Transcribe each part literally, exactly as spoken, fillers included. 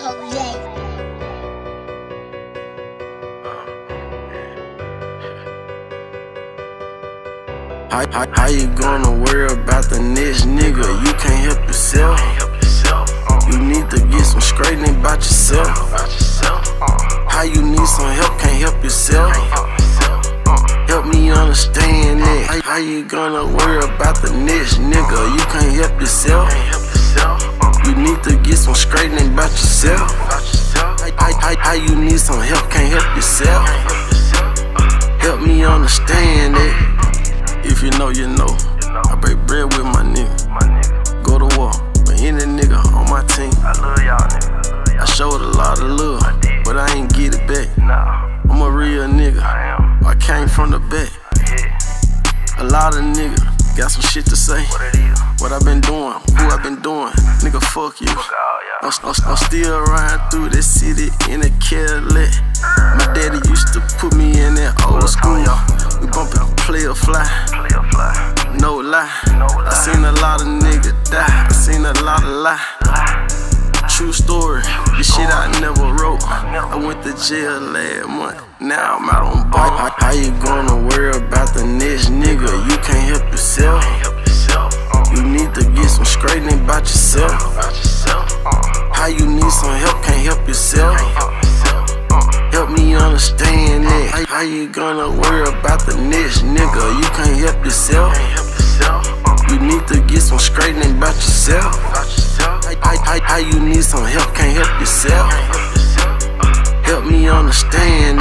How, how, how you gonna worry about the next nigga? You can't help yourself. You need to get some straightening about yourself. How you need some help, can't help yourself. Help me understand that. How, how you gonna worry about the next nigga? You can't help yourself. You need to get some straightening about yourself. How, how, how you need some help, can't help yourself. Help me understand that. If you know, you know. I break bread with my nigga. Go to war with any nigga on my team. I love y'all nigga. I showed a lot of love, but I ain't get it back. I'm a real nigga. I came from the back. A lot of niggas got some shit to say. What I been doing, who I been doing, nigga fuck you. I'm, I'm, I'm still riding through this city in a Cadillac. My daddy used to put me in that old school. We bumpin' player fly, no lie. I seen a lot of niggas die, I seen a lot of lie. True story, this shit I never wrote. I went to jail last month, now I'm out on bike. How, how you gonna worry about the next nigga? You can't help yourself. You need to get some straightening about yourself. How you need some help, can't help yourself. Help me understand that. How, how you gonna worry about the next nigga? You can't help yourself. You need to get some straightening about yourself. How, how, how you need some help, can't help yourself. Help me understand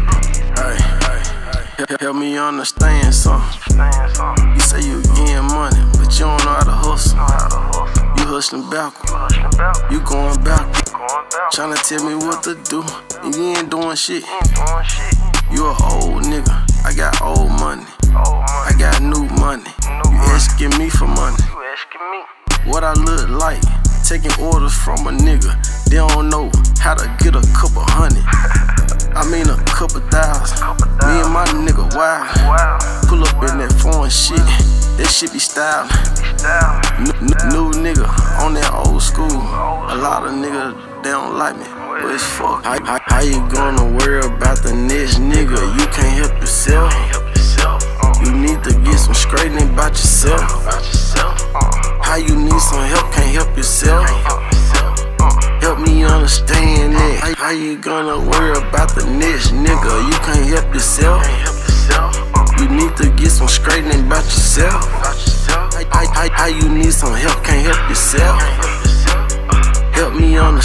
that. Help, help me understand something. You say you getting money, but you don't know how to hustle. You hustling backwards, you going backwards. Tryna tell me what to do, and you ain't doing shit. You an old nigga, I got old money. I got new money, you asking me for money. What I look like, taking orders from a nigga. They don't know how to get a couple hundred. I mean a couple thousand. Me and my nigga wild. Pull up in that foreign shit, that shit be stylin'. New nigga on that old school. A lot of niggas, they don't like me, but it's fuck. How, how, how you gonna worry about the next nigga? You can't help yourself. You need to get some straightening about yourself. How you need some help, can't help yourself. Help me understand that. How, how you gonna worry about the next nigga? You can't help yourself. You need to get some straightening about yourself. How, how, how you need some help, can't help yourself. Help me understand.